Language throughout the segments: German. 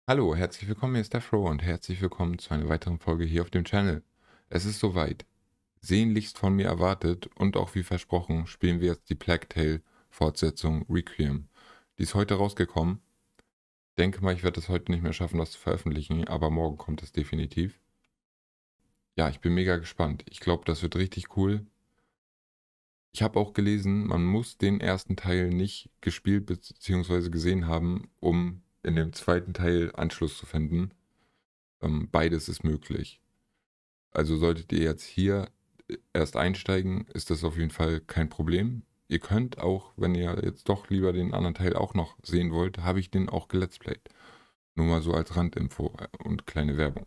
Hallo, herzlich willkommen, hier ist Defro und herzlich willkommen zu einer weiteren Folge hier auf dem Channel. Es ist soweit. Sehnlichst von mir erwartet und auch wie versprochen spielen wir jetzt die Plague Tale Fortsetzung Requiem. Die ist heute rausgekommen. Denke mal, ich werde es heute nicht mehr schaffen, das zu veröffentlichen, aber morgen kommt es definitiv. Ja, ich bin mega gespannt. Ich glaube, das wird richtig cool. Ich habe auch gelesen, man muss den ersten Teil nicht gespielt bzw. gesehen haben, um in dem zweiten Teil Anschluss zu finden. Beides ist möglich. Also solltet ihr jetzt hier erst einsteigen, ist das auf jeden Fall kein Problem. Ihr könnt auch, wenn ihr jetzt doch lieber den anderen Teil auch noch sehen wollt, habe ich den auch geletzplayt. Nur mal so als Randinfo und kleine Werbung.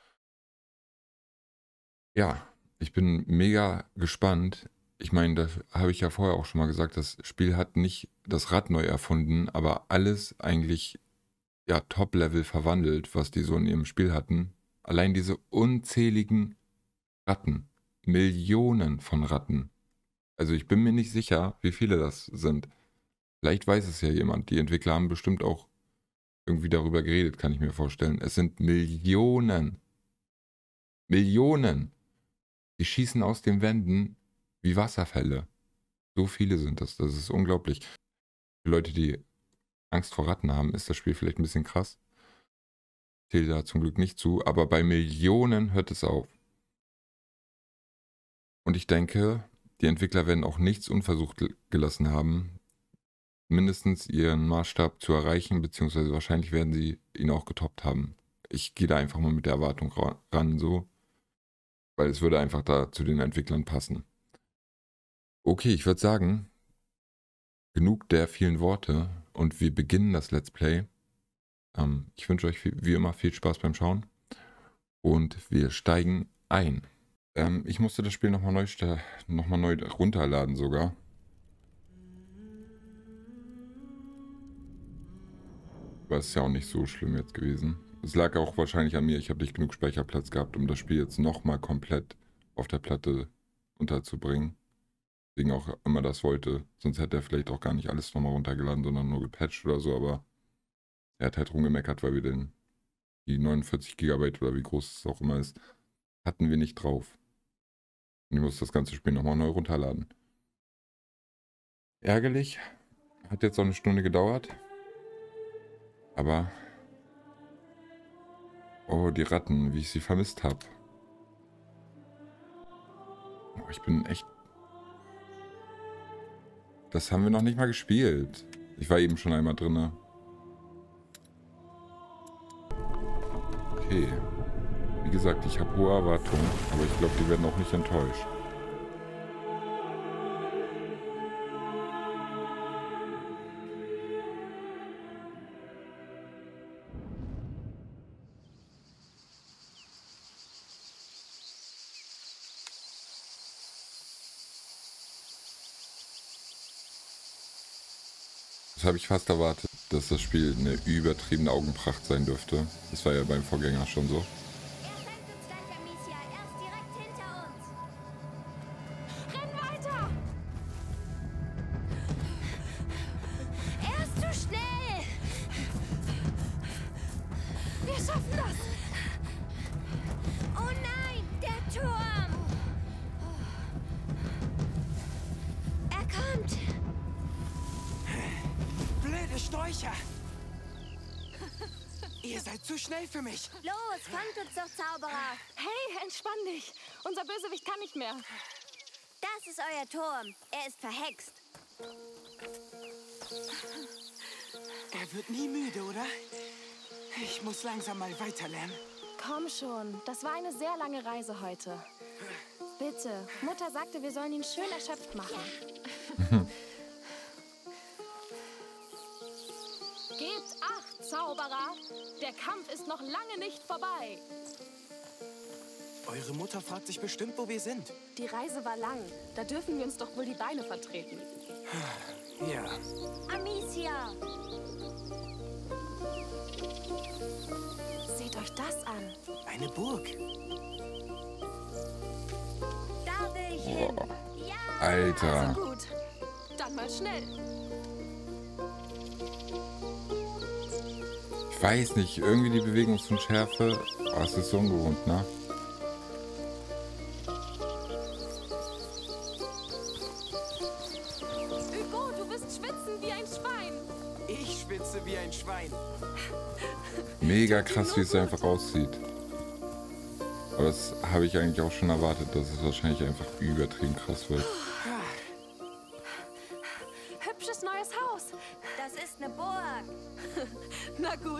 Ja, ich bin mega gespannt. Ich meine, das habe ich ja vorher auch schon mal gesagt, das Spiel hat nicht das Rad neu erfunden, aber alles eigentlich ja Top-Level verwandelt, was die so in ihrem Spiel hatten. Allein diese unzähligen Ratten. Millionen von Ratten. Also ich bin mir nicht sicher, wie viele das sind. Vielleicht weiß es ja jemand. Die Entwickler haben bestimmt auch irgendwie darüber geredet, kann ich mir vorstellen. Es sind Millionen. Millionen. Die schießen aus den Wänden wie Wasserfälle. So viele sind das. Das ist unglaublich. Für Leute, die Angst vor Ratten haben, ist das Spiel vielleicht ein bisschen krass. Zählt da zum Glück nicht zu, aber bei Millionen hört es auf. Und ich denke, die Entwickler werden auch nichts unversucht gelassen haben, mindestens ihren Maßstab zu erreichen, beziehungsweise wahrscheinlich werden sie ihn auch getoppt haben. Ich gehe da einfach mal mit der Erwartung ran, so, weil es würde einfach da zu den Entwicklern passen. Okay, ich würde sagen, genug der vielen Worte und wir beginnen das Let's Play. Ich wünsche euch wie immer viel Spaß beim Schauen und wir steigen ein. Ich musste das Spiel nochmal neu runterladen sogar. Aber es ist ja auch nicht so schlimm jetzt gewesen. Es lag auch wahrscheinlich an mir. Ich habe nicht genug Speicherplatz gehabt, um das Spiel jetzt nochmal komplett auf der Platte unterzubringen. Deswegen auch immer das wollte. Sonst hätte er vielleicht auch gar nicht alles nochmal runtergeladen, sondern nur gepatcht oder so. Aber er hat halt rumgemeckert, weil wir die 49 Gigabyte oder wie groß es auch immer ist, hatten wir nicht drauf. Und ich muss das ganze Spiel nochmal neu runterladen. Ärgerlich. Hat jetzt auch eine Stunde gedauert. Aber... Oh, die Ratten, wie ich sie vermisst habe. Oh, ich bin echt... Das haben wir noch nicht mal gespielt. Ich war eben schon einmal drin. Okay. Wie gesagt, ich habe hohe Erwartungen, aber ich glaube, die werden auch nicht enttäuscht. Das habe ich fast erwartet, dass das Spiel eine übertriebene Augenpracht sein dürfte. Das war ja beim Vorgänger schon so. Ihr seid zu schnell für mich. Los, fangt uns doch, Zauberer. Hey, entspann dich. Unser Bösewicht kann nicht mehr. Das ist euer Turm. Er ist verhext. Er wird nie müde, oder? Ich muss langsam mal weiterlernen. Komm schon, das war eine sehr lange Reise heute. Bitte, Mutter sagte, wir sollen ihn schön erschöpft machen. Gebt Acht, Zauberer! Der Kampf ist noch lange nicht vorbei. Eure Mutter fragt sich bestimmt, wo wir sind. Die Reise war lang. Da dürfen wir uns doch wohl die Beine vertreten. Ja. Amicia! Seht euch das an. Eine Burg. Da will ich hin. Boah. Ja! Alter. Also gut. Dann mal schnell. Ich weiß nicht, irgendwie die Bewegungsunschärfe. Oh, es ist so ungewohnt, ne? Hugo, du wirst schwitzen wie ein Schwein. Ich schwitze wie ein Schwein. Mega krass, wie es einfach aussieht. Aber das habe ich eigentlich auch schon erwartet, dass es wahrscheinlich einfach übertrieben krass wird. Hübsches neues Haus. Das ist eine Burg. Na gut.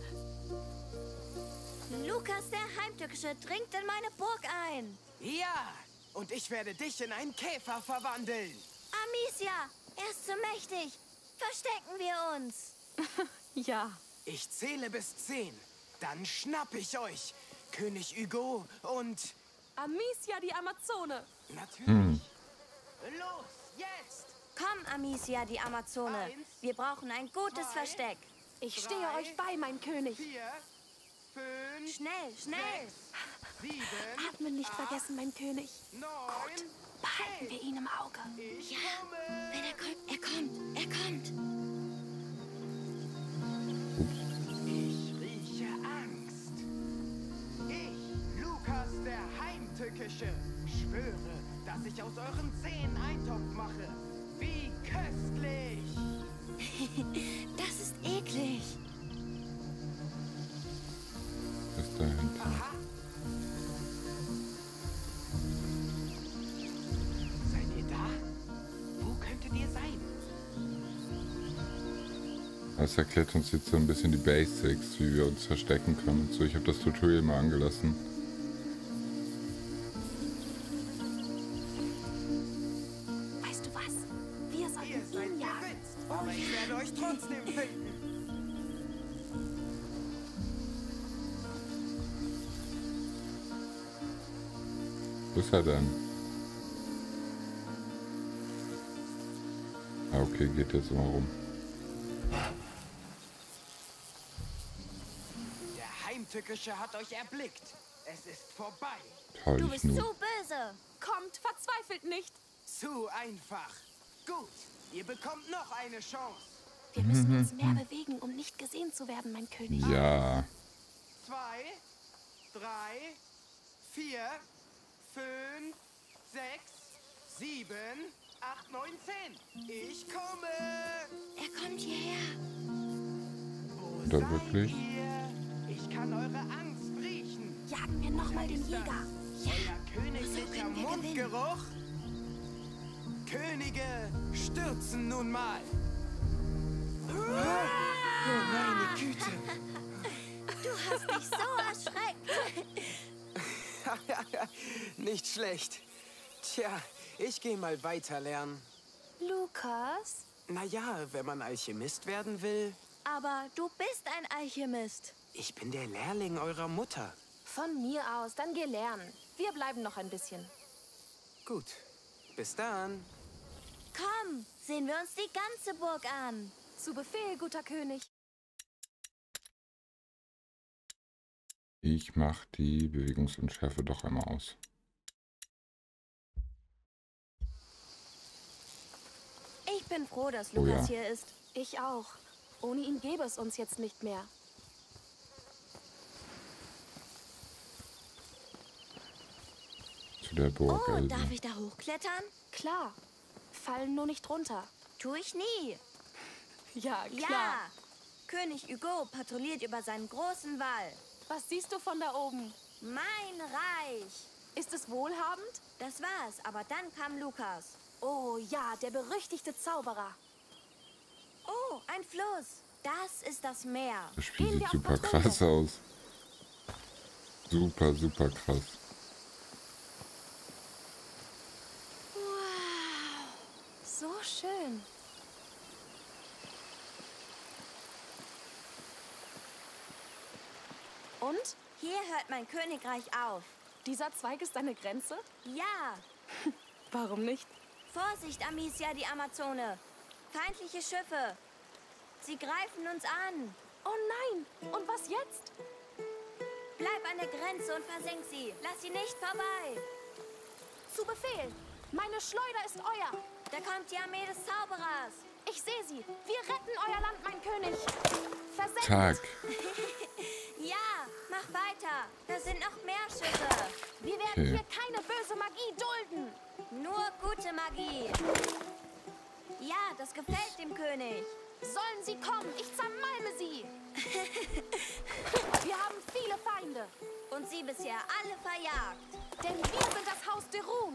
Lukas der Heimtückische dringt in meine Burg ein. Ja, und ich werde dich in einen Käfer verwandeln. Amicia, er ist zu mächtig. Verstecken wir uns. Ja. Ich zähle bis 10. Dann schnapp ich euch. König Hugo und... Amicia, die Amazone. Natürlich. Los, jetzt! Komm, Amicia, die Amazone. Wir brauchen ein gutes Versteck. Ich stehe euch bei, mein König. 4, 5, Schnell, schnell. 7, Atmen nicht vergessen, mein König. 9, Behalten wir ihn im Auge. Ich komme! Wenn er kommt, er kommt, er kommt. Ich rieche Angst. Ich, Lukas der Heimtückische, schwöre, dass ich aus euren Zähnen Eintopf mache. Wie köstlich! Das ist eklig. Was ist dahinter? Aha. Seid ihr da? Wo könntet ihr sein? Das erklärt uns jetzt so ein bisschen die Basics, wie wir uns verstecken können und so. Ich habe das Tutorial mal angelassen. Weißt du was? Wir Ihr sollten seid ihn jagen. gewitzt, aber ich werde euch trotzdem finden. Wo ist er denn? Ah, okay, geht jetzt immer rum. Der Heimtückische hat euch erblickt. Es ist vorbei. Toll, Du ich bist nur. zu böse. Kommt, verzweifelt nicht. Zu einfach. Gut, ihr bekommt noch eine Chance. Wir müssen uns mehr bewegen, um nicht gesehen zu werden, mein König. Ja, 2, 3, 4, 5, 6, 7, 8, 9, 10. Ich komme. Er kommt hierher. Wo Da seid wirklich? ihr? Ich kann eure Angst riechen. Jagen wir nochmal den Jäger. Euer königlicher können wir gewinnen. Mundgeruch. Könige stürzen nun mal. Oh, meine Güte. Du hast dich so erschreckt. Nicht schlecht. Tja, ich gehe mal weiter lernen. Lukas? Naja, wenn man Alchemist werden will. Aber du bist ein Alchemist. Ich bin der Lehrling eurer Mutter. Von mir aus, dann geh lernen. Wir bleiben noch ein bisschen. Gut, bis dann. Komm, sehen wir uns die ganze Burg an. Zu Befehl, guter König. ich mache die Bewegungsunschärfe doch einmal aus. Ich bin froh, dass Oh Lukas ja. hier ist. Ich auch. Ohne ihn gäbe es uns jetzt nicht mehr. Zu der Burg, Oh, also. darf ich da hochklettern? Klar. Fallen nur nicht runter. Tu ich nie. Ja, Ja. König Hugo patrouilliert über seinen großen Wall. Was siehst du von da oben? Mein Reich. Ist es wohlhabend? Das war's, aber dann kam Lukas. Oh ja, der berüchtigte Zauberer. Oh, ein Fluss. Das ist das Meer. Das Spiel Gehen wir sieht auf super Patrouille. krass aus. Super, super krass. Wow. So schön. Und? Hier hört mein Königreich auf. Dieser Zweig ist deine Grenze? Ja. Warum nicht? Vorsicht, Amicia, die Amazone. Feindliche Schiffe. Sie greifen uns an. Oh nein! Und was jetzt? Bleib an der Grenze und versenk sie. Lass sie nicht vorbei. Zu Befehl! Meine Schleuder ist euer! Da kommt die Armee des Zauberers. Ich sehe sie. Wir retten euer Land, mein König. Versenkt. Tag. Ja, mach weiter. Da sind noch mehr Schiffe. Wir werden Okay. hier keine böse Magie dulden. Nur gute Magie. Ja, das gefällt dem König. Sollen sie kommen? Ich zermalme sie. Wir haben viele Feinde. Und sie bisher alle verjagt. Denn wir sind das Haus de Rune.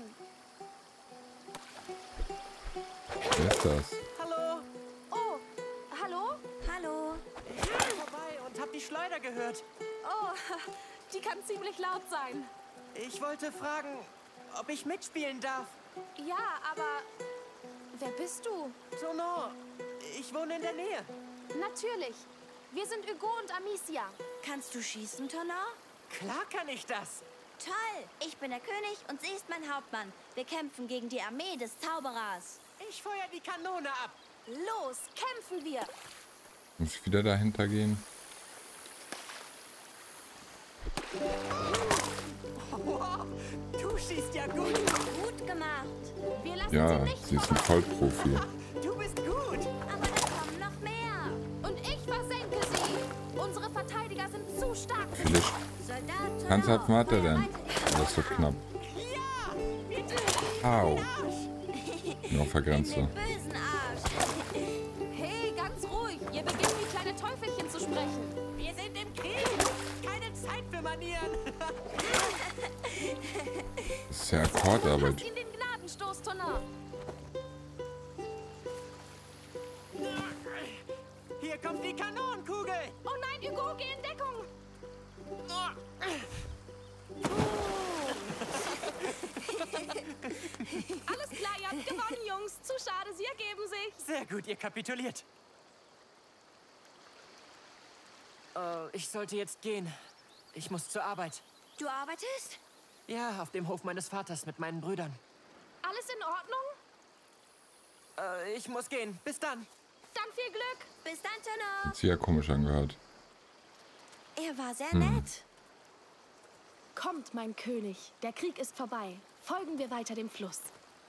Wer ist das? Hallo. Oh, hallo? Hallo. Ich bin vorbei und hab die Schleuder gehört. Oh, die kann ziemlich laut sein. Ich wollte fragen, ob ich mitspielen darf. Ja, aber wer bist du? Tonor, ich wohne in der Nähe. Natürlich. Wir sind Hugo und Amicia. Kannst du schießen, Tonor? Klar kann ich das. Toll. Ich bin der König und sie ist mein Hauptmann. Wir kämpfen gegen die Armee des Zauberers. Ich feuer die Kanone ab. Los, kämpfen wir. Muss ich wieder dahinter gehen? Wow, du schießt ja gut. Gut gemacht. Wir lassen Ja, sie nicht sie ist ein vorbei. Vollprofi. Du bist gut. Aber da kommen noch mehr. Und ich versenke sie. Unsere Verteidiger sind zu stark. Viele Soldat Tonor. Ernsthaft hat er denn? Feuer Das ist so knapp. Ja, bitte. Au. Arsch. Nur auf der weiter. In Grenze. den bösen Arsch. Hey, ganz ruhig. Ihr beginnt wie kleine Teufelchen zu sprechen. Wir sind im Krieg. Keine Zeit für Manieren. Das ist ja Lasst Akkordarbeit. ihn den Gnadenstoß, Tonner. Hier kommt die Kanonenkugel. Oh nein, Hugo, geh in Deckung. Alles klar, ihr habt gewonnen, Jungs. Zu schade, sie ergeben sich. Sehr gut, ihr kapituliert. Ich sollte jetzt gehen. Ich muss zur Arbeit. Du arbeitest? Ja, auf dem Hof meines Vaters mit meinen Brüdern. Alles in Ordnung? Ich muss gehen. Bis dann. Dann viel Glück. Bis dann, Tonor. Hat sich ja komisch angehört. Er war sehr nett. Kommt, mein König. Der Krieg ist vorbei. Folgen wir weiter dem Fluss.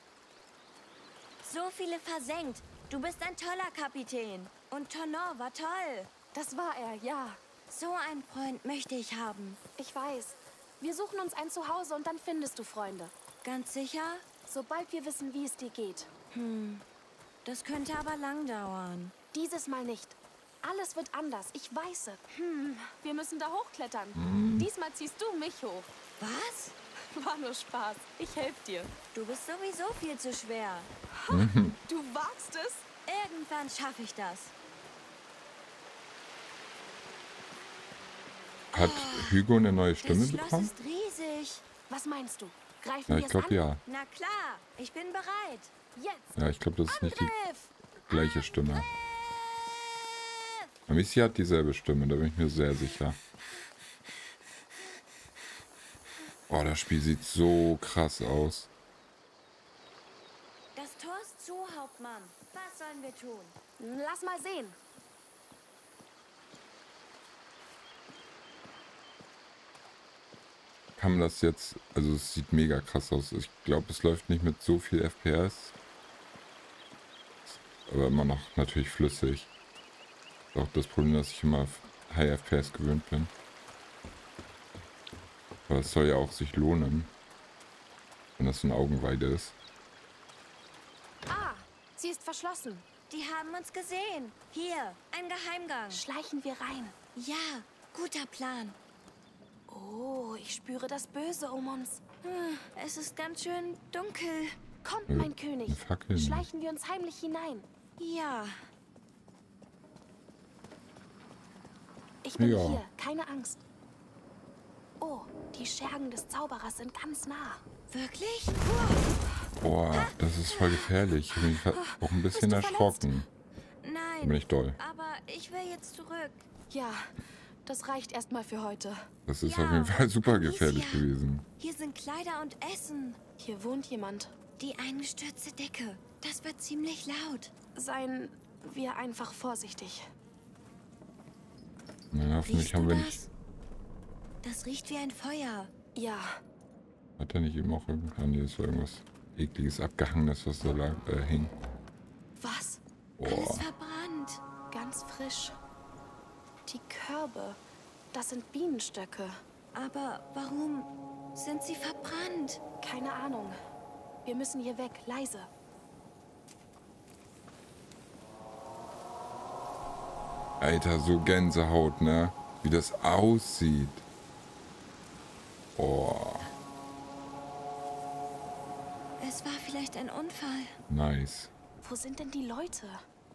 So viele versenkt. Du bist ein toller Kapitän. Und Tonor war toll. Das war er, ja. So einen Freund möchte ich haben. Ich weiß. Wir suchen uns ein Zuhause und dann findest du Freunde. Ganz sicher? Sobald wir wissen, wie es dir geht. Das könnte aber lang dauern. Dieses Mal nicht. Alles wird anders, ich weiß es. Wir müssen da hochklettern. Diesmal ziehst du mich hoch. Was? War nur Spaß. Ich helfe dir. Du bist sowieso viel zu schwer. Du wagst es? Irgendwann schaffe ich das. Hat Hugo eine neue Stimme Das Schloss bekommen? ist riesig. Was meinst du? Greifen Ja, wir ich es glaube an? ja. Na klar, ich bin bereit. Jetzt. Ja, ich glaube, das ist nicht die Angriff! gleiche Stimme. Amicia hat dieselbe Stimme, da bin ich mir sehr sicher. Oh, das Spiel sieht so krass aus. Das Tor ist zu, Hauptmann. Was sollen wir tun? Lass mal sehen. Kann man das jetzt... Also es sieht mega krass aus. Ich glaube, es läuft nicht mit so viel FPS. Aber immer noch natürlich flüssig. Ist auch das Problem, dass ich immer auf High FPS gewöhnt bin. Aber es soll ja auch sich lohnen. Wenn das so eine Augenweide ist. Ah, sie ist verschlossen. Die haben uns gesehen. Hier, ein Geheimgang. Schleichen wir rein. Ja, guter Plan. Oh, ich spüre das Böse um uns. Es ist ganz schön dunkel. Kommt, mein König. Fackeln. Schleichen wir uns heimlich hinein. Ja, Ich bin Ja. hier, keine Angst. Oh, die Schergen des Zauberers sind ganz nah. wirklich? Boah, das ist voll gefährlich. Ich bin mich auch ein bisschen Bist du erschrocken. Nein, Bin ich doll. aber ich will jetzt zurück. Ja, das reicht erstmal für heute. Das ist Ja, auf jeden Fall super gefährlich Amicia. gewesen. Hier sind Kleider und Essen. Hier wohnt jemand. Die eingestürzte Decke. Das wird ziemlich laut. Seien wir einfach vorsichtig. Na, hoffentlich Riechst haben du wir nicht... das? Das riecht wie ein Feuer. Ja, Hat er nicht eben auch irgendwas... Ah, nee, das war irgendwas ekliges, abgehangenes, was da lag, hing. was? Alles verbrannt. Ganz frisch. Die Körbe, das sind Bienenstöcke. Aber warum sind sie verbrannt? Keine Ahnung. Wir müssen hier weg, leise. Alter, so Gänsehaut, ne? Wie das aussieht. Oh, Es war vielleicht ein Unfall. nice. Wo sind denn die Leute?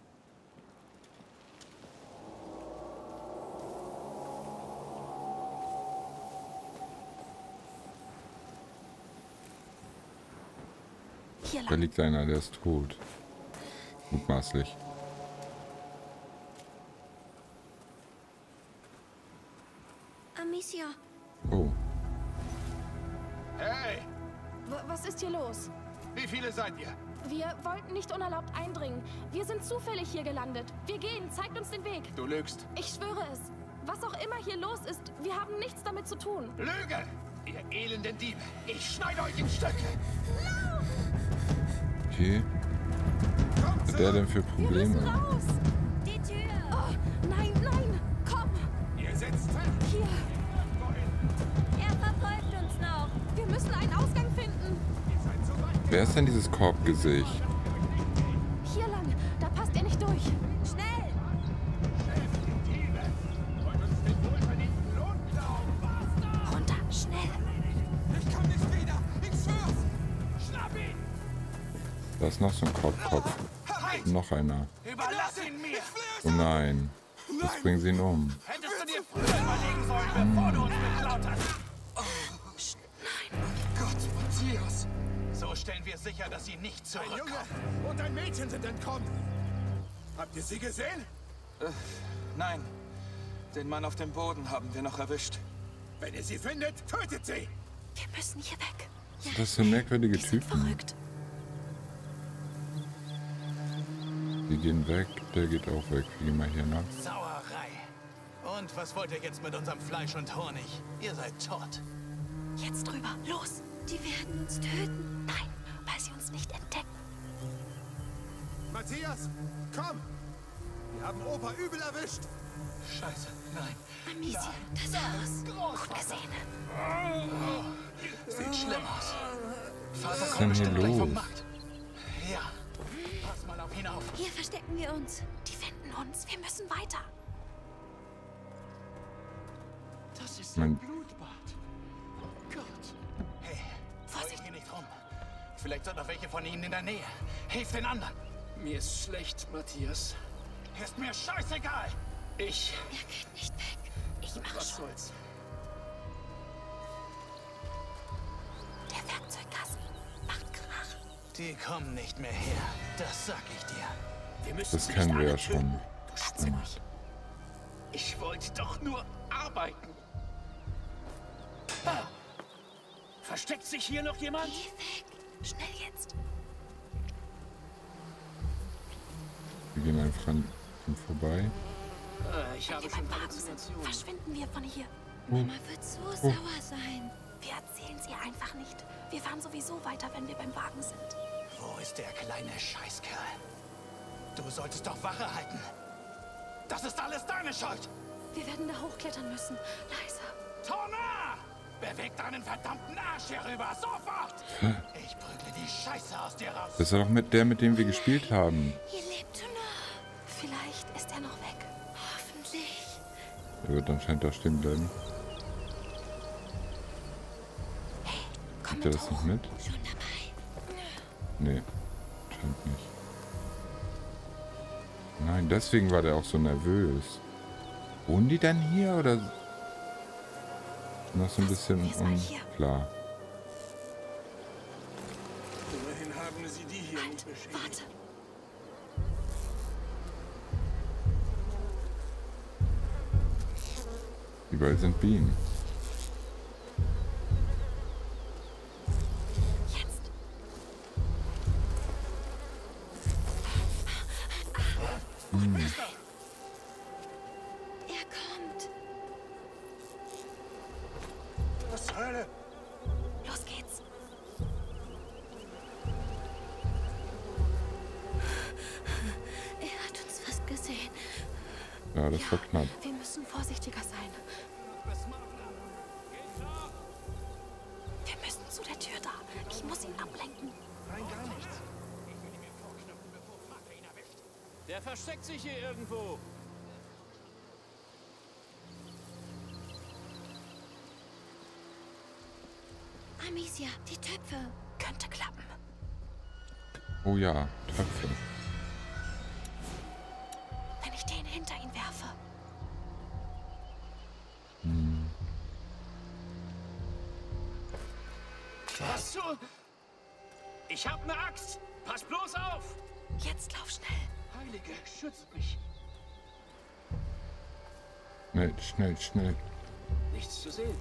Hier Da lang. liegt einer, der ist tot. Mutmaßlich. Amicia, Oh, Hey, Was ist hier los? wie viele seid ihr? Wir wollten nicht unerlaubt eindringen. Wir sind zufällig hier gelandet. Wir gehen, zeigt uns den Weg. Du lügst. Ich schwöre es. Was auch immer hier los ist, wir haben nichts damit zu tun. Lüge! Ihr elenden Diebe! Ich schneide euch in Stücke! okay. Was hat der denn für Wir müssen Probleme? raus. die Tür! Oh, nein, nein. Komm, Ihr sitzt fest! hier. Er verfolgt uns noch. Wir müssen einen Ausgang finden. Ihr seid zu weit! Wer ist denn dieses Korbgesicht? Hier lang. Da passt er nicht durch. Schnell! Die Diebe! Wollt uns den wohlverdienten Lohn klauen! Bastard! Runter, schnell. Ich komm nicht wieder! Ich schwör's! Schnapp ihn! Da ist noch so ein Korbkopf. Halt! Noch einer. Überlass ihn mir! Oh nein. Jetzt bringen sie ihn um. Hättest du dir früher überlegen sollen, bevor du uns beklaut hast! Gott, Matthias! So stellen wir sicher, dass sie nicht zurückkommen. Ein Junge und ein Mädchen sind entkommen. Habt ihr sie gesehen? Nein, den Mann auf dem Boden haben wir noch erwischt. Wenn ihr sie findet, tötet sie! Wir müssen hier weg. Was ist das für merkwürdige Die sind Typen? verrückt. Die gehen weg, der geht auch weg. Wir gehen mal hier lang. Sauerei. Und was wollt ihr jetzt mit unserem Fleisch und Honig? Ihr seid tot. Jetzt drüber. Los. Die werden uns töten. Nein, weil sie uns nicht entdecken. Matthias, komm! Wir haben Opa übel erwischt. Scheiße, nein. Amicia, das Haus. Gut gesehen. Sieht schlimm aus. Vater ist kommt denn hier bestimmt gleich vom los? Markt. Ja, pass mal auf ihn auf. Hier verstecken wir uns. Die finden uns. Wir müssen weiter. Das ist Mein- ein Blutbad. Gott. Hey, Vorsicht. hier nicht rum. Vielleicht sind noch welche von ihnen in der Nähe. Hilf den anderen. Mir ist schlecht, Matthias. Ist mir scheißegal. Er geht nicht weg. Ich mach Was schon. soll's? Der Werkzeugkasten macht Krach. Die kommen nicht mehr her. Das sag ich dir. Wir müssen Das sie kennen nicht wir ja alle schon. töten. Ganz ruhig. Ich wollte doch nur arbeiten. Ah. Versteckt sich hier noch jemand? Geh weg. Schnell jetzt. Wir gehen einfach an ihm vorbei. Ich Wenn habe wir schon beim Wagen sind, Halluzinationen. verschwinden wir von hier. Mama wird so sauer sein. Wir erzählen sie einfach nicht. Wir fahren sowieso weiter, wenn wir beim Wagen sind. Wo ist der kleine Scheißkerl? Du solltest doch Wache halten. Das ist alles deine Schuld. Wir werden da hochklettern müssen. Leiser. Torna! Beweg deinen verdammten Arsch hier rüber, sofort! Ich prügle die Scheiße aus dir raus. Das ist doch mit der, mit dem wir gespielt haben. Hier lebt du noch. Vielleicht ist er noch weg. Hoffentlich. Er wird anscheinend da stehen bleiben. Komm Kriegt er mit das hoch. nicht mit? Schon dabei. Nee, scheint nicht. Nein, deswegen war der auch so nervös. Wohnen die dann hier oder noch so ein bisschen Erstmal hier. unklar? Immerhin haben sie die hier nicht beschädigt. Warte. Überall sind Bienen. Jetzt. Er kommt. Was zur Hölle? Los geht's. Er Ja, das war knapp. Wir müssen vorsichtiger sein. Wir müssen zu der Tür da. Ich muss ihn ablenken. Rein gar nichts. Der versteckt sich hier irgendwo. Amicia, die Töpfe. Könnte klappen. Oh ja, Töpfe. Wenn ich den hinter ihn werfe. Was zur... Ich hab ne Axt. Pass bloß auf. Jetzt lauf schnell. Heilige, schützt mich. Schnell, schnell, schnell. Nichts zu sehen.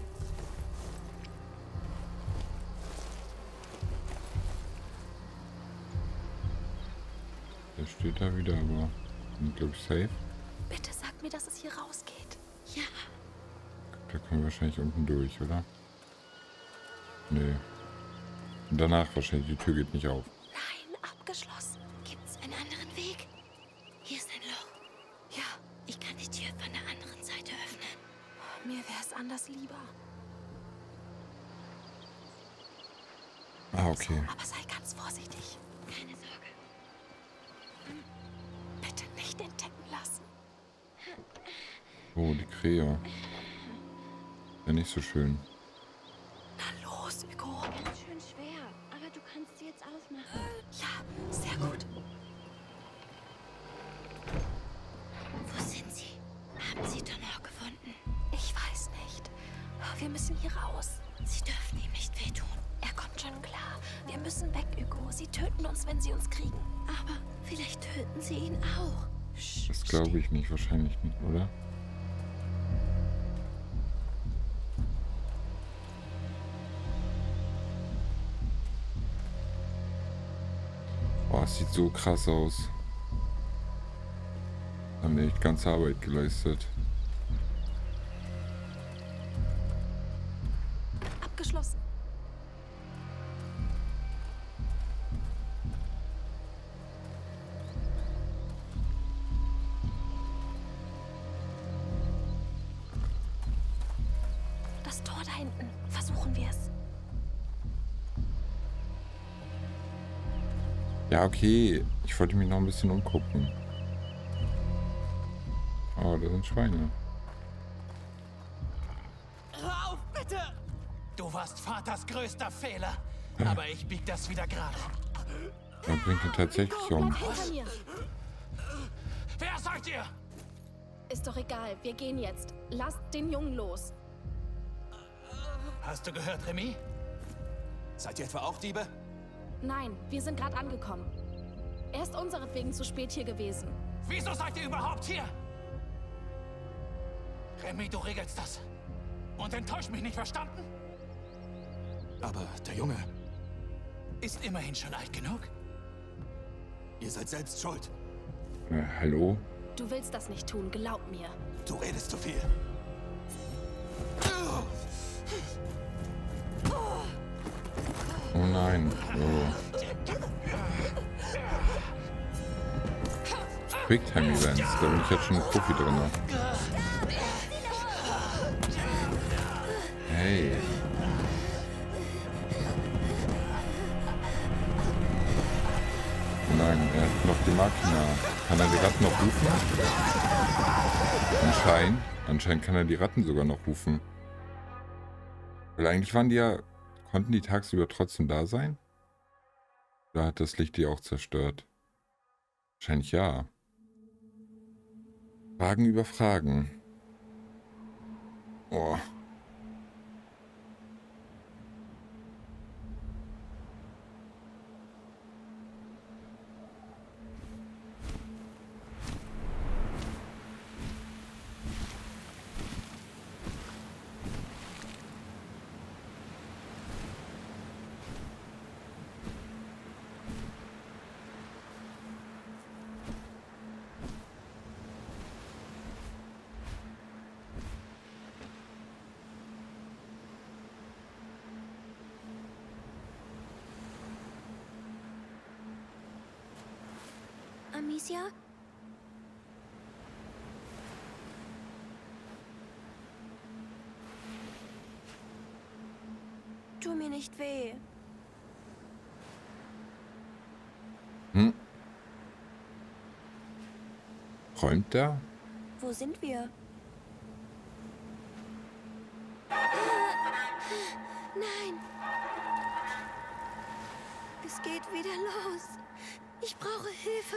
Der steht da wieder, aber glaube ich safe. Bitte sag mir, dass es hier rausgeht. Ja, Da können wir wahrscheinlich unten durch, oder? Nee. Und danach wahrscheinlich, die Tür geht nicht auf. Nein, abgeschlossen. gibt's einen anderen Weg? Hier ist ein Loch. Ja, Ich kann die Tür von der anderen Seite öffnen. mir wäre es anders lieber. Ah, okay. Aber sei ganz vorsichtig. Keine Sorge. Bitte nicht entdecken lassen. Oh, die Krähe. Ja, nicht so schön. Na los, Hugo. Ganz schön schwer, aber du kannst sie jetzt aufmachen. Ja, sehr gut. Wo sind sie? Haben sie Tonor gefunden? Ich weiß nicht. Wir müssen hier raus. Sie dürfen ihm nicht wehtun. Er kommt schon klar. Wir müssen weg, Hugo. Sie töten uns, wenn sie uns kriegen. Aber vielleicht töten sie ihn auch. Das glaube ich nicht, wahrscheinlich nicht, oder? Boah, es sieht so krass aus. Haben echt ganze Arbeit geleistet. Abgeschlossen. Das Tor da hinten. Versuchen wir es. Ja, okay. Ich wollte mich noch ein bisschen umgucken. Oh, da sind Schweine. Hör auf, bitte! Du warst Vaters größter Fehler. Aber ich bieg das wieder gerade. Er bringt ihn tatsächlich um. Bleib hinter mir. Wer seid ihr? Ist doch egal. Wir gehen jetzt. Lasst den Jungen los. Hast du gehört, Remy? Seid ihr etwa auch Diebe? Nein, wir sind gerade angekommen. Er ist unseretwegen zu spät hier gewesen. Wieso seid ihr überhaupt hier? Remy, du regelst das. Und enttäuscht mich nicht, verstanden? Aber der Junge ist immerhin schon alt genug. Ihr seid selbst schuld. Hallo? Du willst das nicht tun, glaub mir. Du redest zu viel. Oh nein. Oh. Quicktime Events, da bin ich jetzt schon ein Profi drin. Hey. Nein, er hat noch die Machina. Kann er die Ratten noch rufen? Anscheinend kann er die Ratten sogar noch rufen. Weil eigentlich waren die ja... Konnten die tagsüber trotzdem da sein? Oder hat das Licht die auch zerstört? Wahrscheinlich ja. Fragen über Fragen. Oh. Amicia? Tu mir nicht weh. Hm? Räumt der? Wo sind wir? Nein. Es geht wieder los. Ich brauche Hilfe.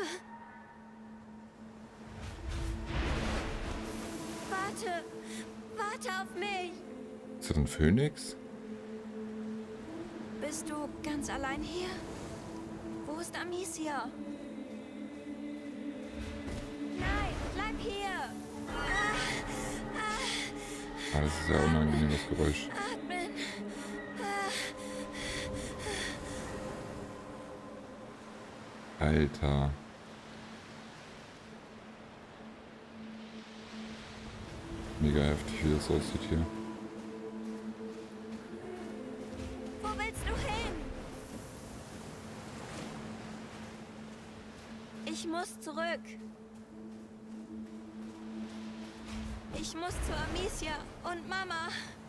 Warte. Warte auf mich. Ist das ein Phönix? Bist du ganz allein hier? Wo ist Amicia? Nein, bleib hier. Ah, das ist ja ein unangenehmes Geräusch. Atmen. Alter. Mega heftig, wie das aussieht hier. Wo willst du hin? Ich muss zurück. Ich muss zu Amicia und Mama.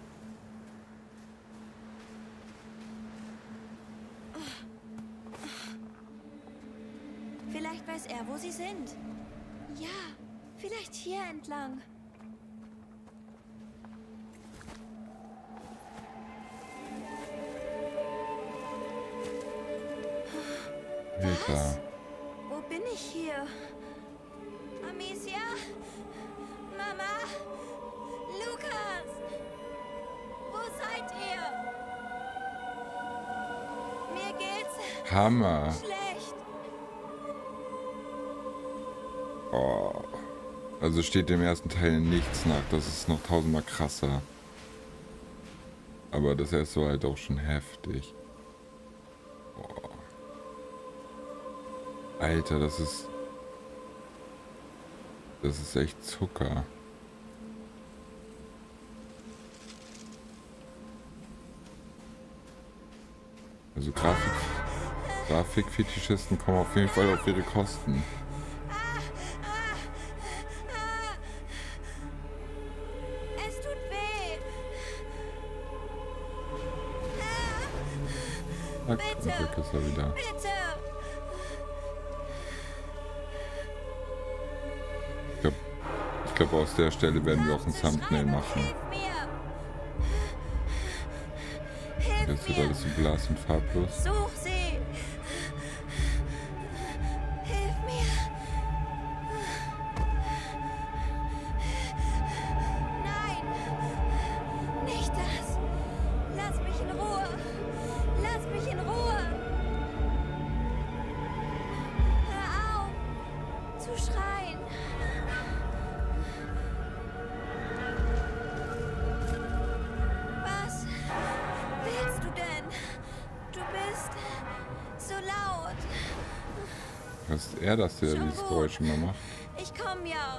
Vielleicht weiß er, wo sie sind. Ja, vielleicht hier entlang. Alter. Wo bin ich hier? Amicia? Mama? Lukas? Wo seid ihr? Mir geht's Hammer. schlecht. Oh. Also steht dem ersten Teil nichts nach. Das ist noch tausendmal krasser. Aber das erste war halt auch schon heftig. Oh. Alter, das ist echt Zucker. Also Grafikfetischisten kommen auf jeden Fall auf ihre Kosten. Es tut weh. Zack, und weg ist er wieder. Bitte. Ich glaube, aus der Stelle werden wir auch ein Thumbnail machen. Hilf mir. Hilf Jetzt wird mir. alles so blass und farblos. Such sie. Hilf mir. Nein. Nicht das. Lass mich in Ruhe. Lass mich in Ruhe. Hör auf zu schreien. Was willst du denn? Du bist so laut. Was ist er das, der Schon dieses gut. Geräusch immer macht? Ich komm ja.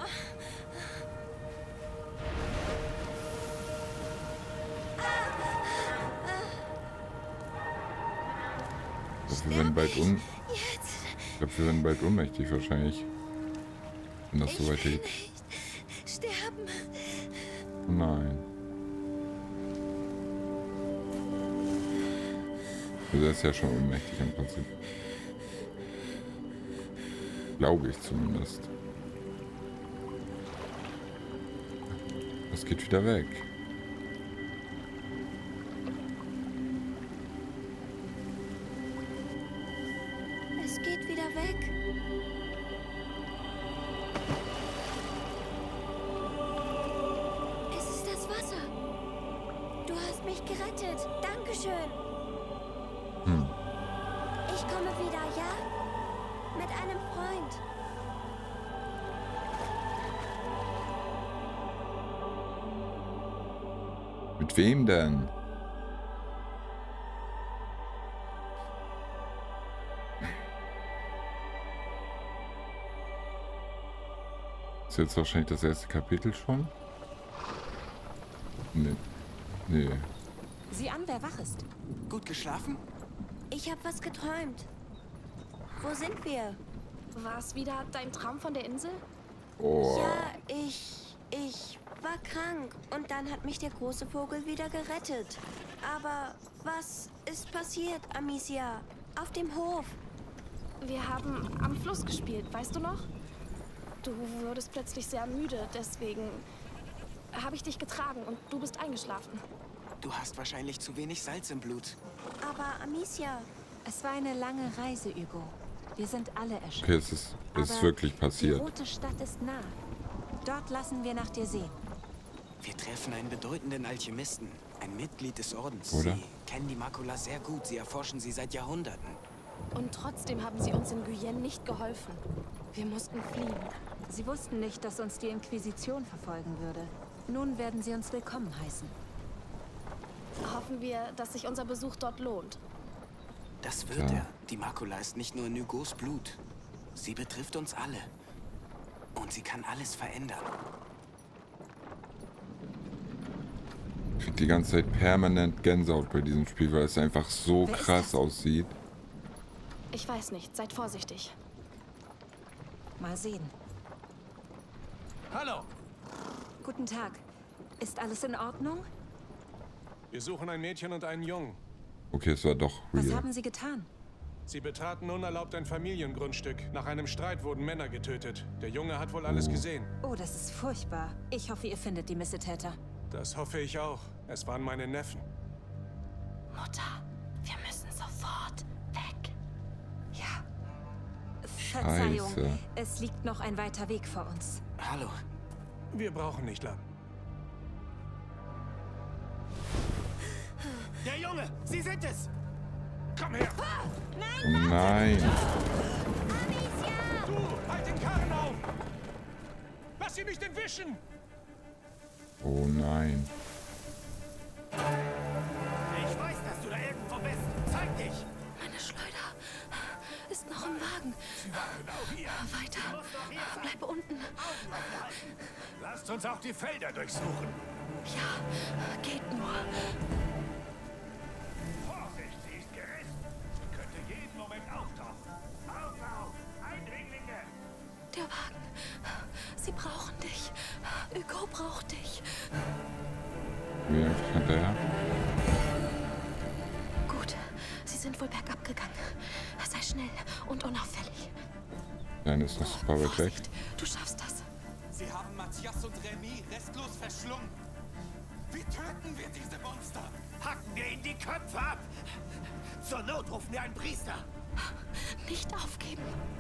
Ich glaube, wir werden bald Jetzt. Ich glaube, wir werden bald ohnmächtig wahrscheinlich. Wenn das so Ich will weitergeht. nicht sterben. Oh nein. Also er ist ja schon ohnmächtig im Prinzip. Glaube ich zumindest. Das geht wieder weg. Es geht wieder weg. Es ist das Wasser. Du hast mich gerettet. Dankeschön. Ich komme wieder, ja? Mit einem Freund. Mit wem denn? Ist jetzt wahrscheinlich das erste Kapitel schon? Nee. Nee. Sieh an, wer wach ist. Gut geschlafen? Ich habe was geträumt. Wo sind wir? War es wieder dein Traum von der Insel? Oh. Ja, ich war krank und dann hat mich der große Vogel wieder gerettet. Aber was ist passiert, Amicia? Auf dem Hof? Wir haben am Fluss gespielt, weißt du noch? Du wurdest plötzlich sehr müde, deswegen habe ich dich getragen und du bist eingeschlafen. Du hast wahrscheinlich zu wenig Salz im Blut. Aber Amicia... Es war eine lange Reise, Hugo. Wir sind alle erschöpft. Okay, es ist wirklich passiert. Die rote Stadt ist nah. Dort lassen wir nach dir sehen. Wir treffen einen bedeutenden Alchemisten, ein Mitglied des Ordens. Oder? Sie kennen die Makula sehr gut, sie erforschen sie seit Jahrhunderten. Und trotzdem haben sie uns in Guyenne nicht geholfen. Wir mussten fliehen. Sie wussten nicht, dass uns die Inquisition verfolgen würde. Nun werden sie uns willkommen heißen. Hoffen wir, dass sich unser Besuch dort lohnt. Das wird er. Die Makula ist nicht nur in Hugos Blut. Sie betrifft uns alle. Und sie kann alles verändern. Ich krieg die ganze Zeit permanent Gänsehaut bei diesem Spiel, weil es einfach so Wer ist krass das? aussieht. Ich weiß nicht, seid vorsichtig. Mal sehen. Hallo! Guten Tag. Ist alles in Ordnung? Wir suchen ein Mädchen und einen Jungen. Okay, es war doch Was real. haben Sie getan? Sie betraten unerlaubt ein Familiengrundstück. Nach einem Streit wurden Männer getötet. Der Junge hat wohl alles gesehen. Oh, das ist furchtbar. Ich hoffe, ihr findet die Missetäter. Das hoffe ich auch. Es waren meine Neffen. Mutter, wir müssen sofort weg. Ja. Verzeihung. Scheiße. Es liegt noch ein weiter Weg vor uns. Hallo. Wir brauchen nicht lang. Der Junge! Sie sind es! Komm her! Oh nein. Du, halt den Karren auf! Lass ihn nicht entwischen! Oh nein. Ich weiß, dass du da irgendwo bist. Zeig dich! Meine Schleuder ist noch im Wagen. Sie war genau hier. Weiter. Du musst doch hier sein. Bleib unten. Augen offen halten. Lasst uns auch die Felder durchsuchen. Ja, geht nur. Vorsicht, sie ist gerissen. Sie könnte jeden Moment auftauchen. Augen auf! Eindringlinge! Der Wagen. Sie brauchen dich. Hugo braucht dich. Wir einfach hinterher. Gut, sie sind wohl bergab gegangen. Sei schnell und unauffällig. Nein, ist noch super weit weg. Vorsicht, du schaffst das. Sie haben Matthias und Remy restlos verschlungen. Wie töten wir diese Monster? Hacken wir ihnen die Köpfe ab! Zur Not rufen wir einen Priester. Nicht aufgeben.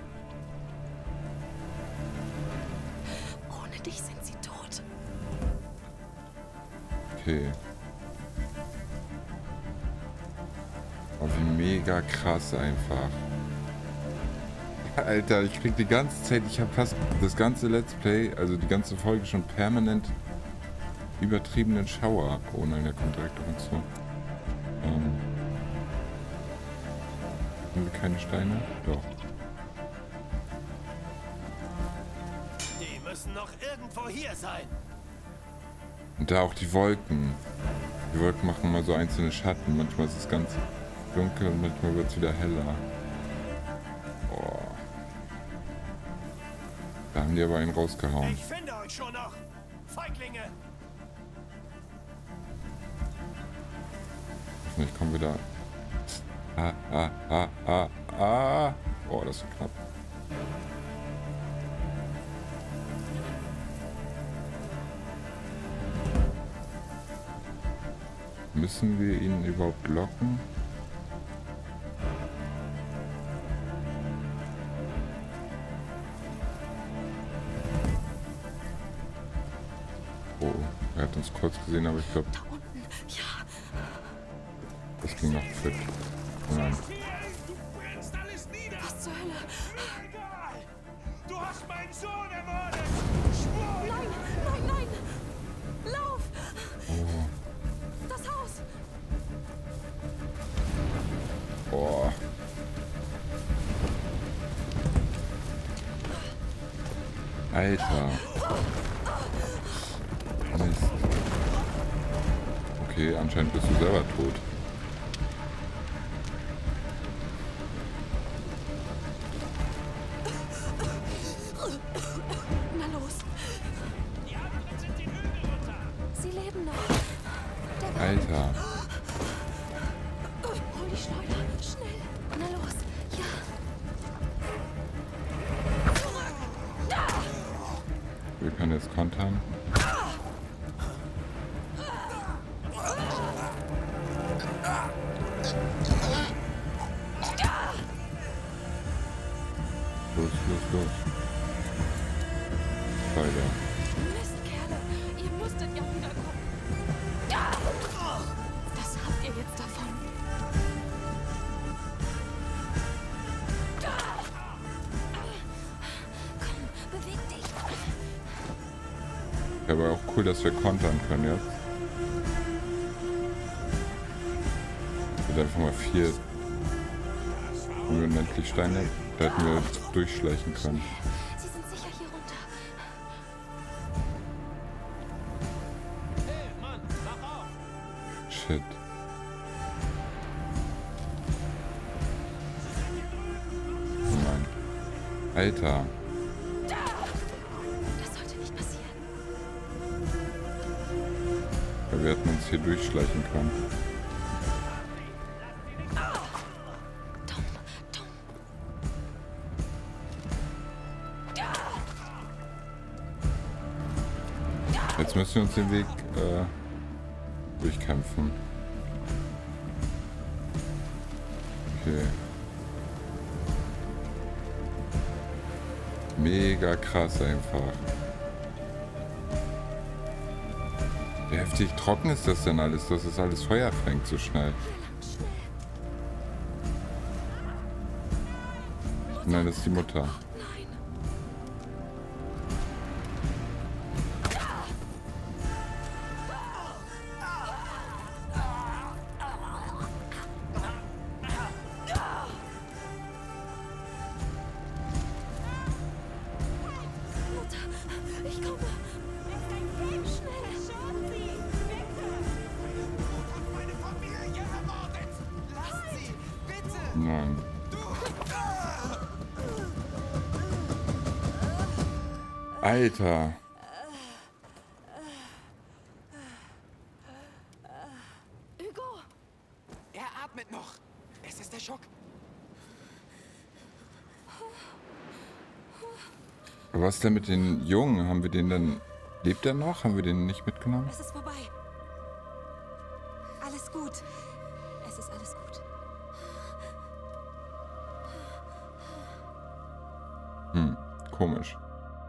Ohne dich sind sie tot. Okay. Oh, wie mega krass einfach. Alter, ich krieg die ganze Zeit, ich habe fast das ganze Let's Play, also die ganze Folge schon permanent übertriebenen Schauer. Oh nein, der kommt direkt auf uns zu. Haben wir keine Steine? Doch. Die müssen noch irgendwo hier sein. Und da auch die Wolken. Die Wolken machen mal so einzelne Schatten. Manchmal ist es ganz dunkel und manchmal wird es wieder heller. Oh. Da haben die aber einen rausgehauen. Ich finde euch schon noch. Feiglinge! Vielleicht kommen wir da. Oh, das ist knapp. Müssen wir ihn überhaupt locken? Oh, er hat uns kurz gesehen, aber ich glaube, Da unten, ja. das ging noch fit. Nein. Du brennst alles nieder! Was zur Hölle? Mir egal! Du hast meinen Sohn ermordet! Schwur! Nein, nein, nein! Lauf! Das Haus! Oh. Alter. Mist. Okay, anscheinend bist du selber tot. Na los! Die anderen sind den Hügel runter! Alter. Hol die Schleuder. Schnell. Na los. Ja. Wir können jetzt kontern. Los. Schleuder. Mist, Kerle. Ihr musstet ja wiederkommen. Das habt ihr jetzt davon. Komm, beweg dich. Aber auch cool, dass wir kontern können jetzt. Wird einfach mal 4 unendlich Steine. Da hätten wir jetzt durchschleichen können. Sie sind sicher hier runter. Hey, Mann, wach auf! Shit. Oh nein. Alter. Das sollte nicht passieren. Ja, wir hätten uns hier durchschleichen können. Tom. Jetzt müssen wir uns den Weg durchkämpfen. Okay. Mega krass einfach. Wie heftig trocken ist das denn alles, dass es alles Feuer fängt so schnell? Nein, das ist die Mutter. Nein. Ich komme. Schnell. Meine Familie ermordet! Lasst sie! Bitte! Nein. Alter. Hugo. Er atmet noch. Es ist der Schock. Was denn mit den Jungen? Haben wir den dann... Lebt er noch? Haben wir den nicht mitgenommen? Es ist vorbei. Alles gut. Es ist alles gut. Komisch.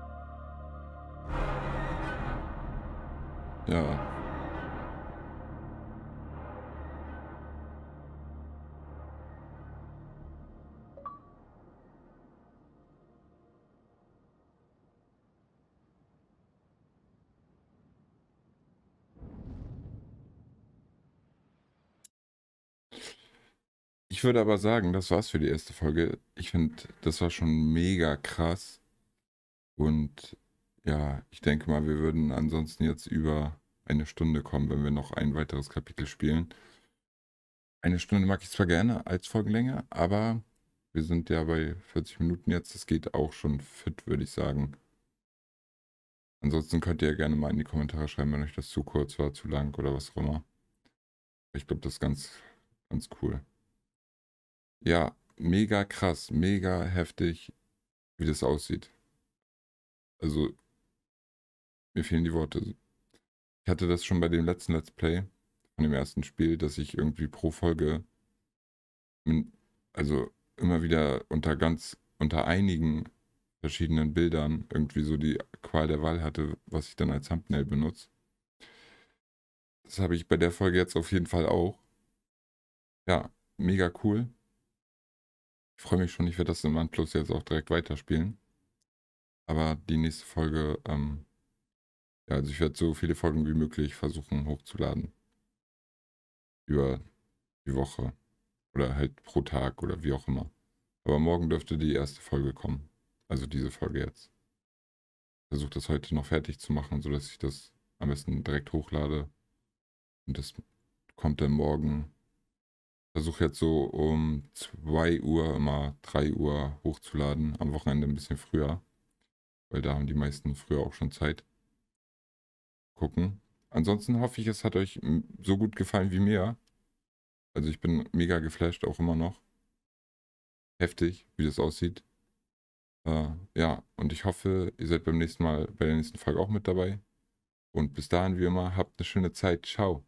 Ja. Ich würde aber sagen, das war's für die erste Folge. Ich finde, das war schon mega krass. Und ja, ich denke mal, wir würden ansonsten jetzt über eine Stunde kommen, wenn wir noch ein weiteres Kapitel spielen. Eine Stunde mag ich zwar gerne als Folgenlänge, aber wir sind ja bei 40 Minuten jetzt. Das geht auch schon fit, würde ich sagen. Ansonsten könnt ihr ja gerne mal in die Kommentare schreiben, wenn euch das zu kurz war, zu lang oder was auch immer. Ich glaube, das ist ganz cool. Ja, mega krass, mega heftig, wie das aussieht. Also, mir fehlen die Worte. Ich hatte das schon bei dem letzten Let's Play von dem ersten Spiel, dass ich irgendwie pro Folge, also immer wieder unter einigen verschiedenen Bildern irgendwie so die Qual der Wahl hatte, was ich dann als Thumbnail benutze. Das habe ich bei der Folge jetzt auf jeden Fall auch. Ja, mega cool. Ich freue mich schon, ich werde das im Anschluss jetzt auch direkt weiterspielen. Aber die nächste Folge, ja, also ich werde so viele Folgen wie möglich versuchen hochzuladen. Über die Woche. Oder halt pro Tag oder wie auch immer. Aber morgen dürfte die erste Folge kommen. Also diese Folge jetzt. Ich versuche das heute noch fertig zu machen, sodass ich das am besten direkt hochlade. Und das kommt dann morgen. Ich versuche jetzt so um 2 Uhr, immer 3 Uhr hochzuladen. Am Wochenende ein bisschen früher. Weil da haben die meisten früher auch schon Zeit. Gucken. ansonsten hoffe ich, es hat euch so gut gefallen wie mir. Also ich bin mega geflasht, auch immer noch. Heftig, wie das aussieht. Ja, und ich hoffe, ihr seid beim nächsten Mal bei der nächsten Folge auch mit dabei. Und bis dahin, wie immer, habt eine schöne Zeit. Ciao.